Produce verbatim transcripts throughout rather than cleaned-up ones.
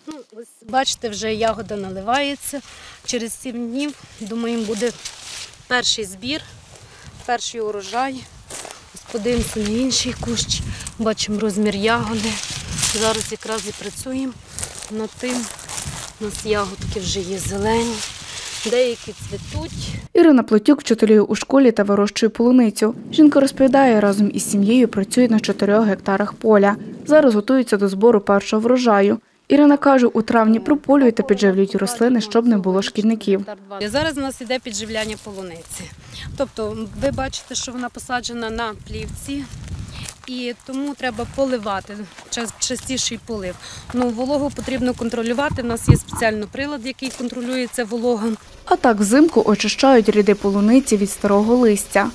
Ну, ось бачите, вже ягода наливається. Через сім днів, думаємо, буде перший збір, перший урожай. Ось подивимося на інший кущ, бачимо розмір ягоди. Зараз якраз і працюємо над тим. У нас ягодки вже є зелені, деякі цвітуть. Ірина Плетюк вчителює у школі та вирощує полуницю. Жінка розповідає, разом із сім'єю працює на чотирьох гектарах поля. Зараз готується до збору першого врожаю. Ірина каже, у травні прополюють та підживлюють рослини, щоб не було шкідників. Зараз у нас йде підживляння полуниці. Тобто ви бачите, що вона посаджена на плівці. І тому треба поливати, частіший полив. Ну, вологу потрібно контролювати, у нас є спеціальний прилад, який контролює це вологу. А так взимку очищають ряди полуниці від старого листя.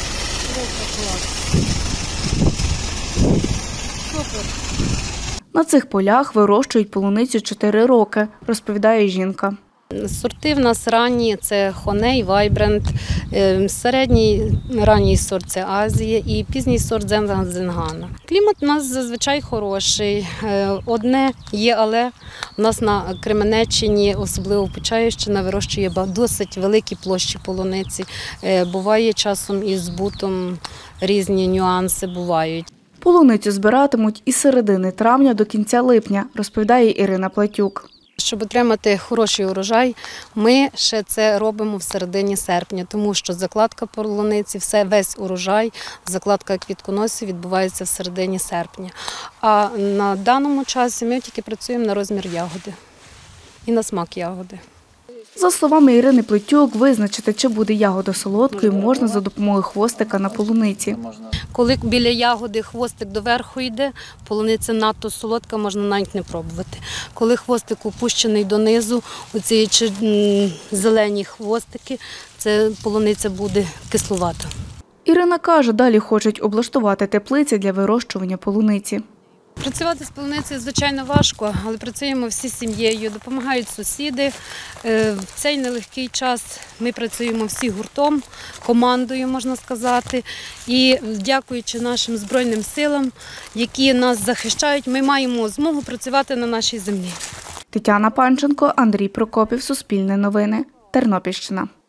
На цих полях вирощують полуницю чотири роки, розповідає жінка. Сорти в нас ранні – це Хоней, Вайбрент, середній ранній сорт – це Азія і пізній сорт – Зенгана. Клімат у нас зазвичай хороший. Одне є, але у нас на Кременеччині, особливо Почаївщина, вирощує досить великі площі полуниці. Буває часом із збутом різні нюанси бувають. Полуницю збиратимуть із середини травня до кінця липня, розповідає Ірина Плетюк. Щоб отримати хороший урожай, ми ще це робимо в середині серпня, тому що закладка полуниці, все, весь урожай, закладка квітконосів відбувається в середині серпня. А на даному часі ми тільки працюємо на розмір ягоди і на смак ягоди. За словами Ірини Плетюк, визначити, чи буде ягода солодкою, можна за допомогою хвостика на полуниці. Коли біля ягоди хвостик доверху йде, полуниця надто солодка, можна навіть не пробувати. Коли хвостик опущений донизу, оці зелені хвостики, це полуниця буде кислувата. Ірина каже, далі хочуть облаштувати теплиці для вирощування полуниці. Працювати з полуницею, звичайно, важко, але працюємо всі сім'єю, допомагають сусіди. В цей нелегкий час ми працюємо всі гуртом, командою, можна сказати. І дякуючи нашим Збройним силам, які нас захищають, ми маємо змогу працювати на нашій землі. Тетяна Панченко, Андрій Прокопів, Суспільне новини, Тернопільщина.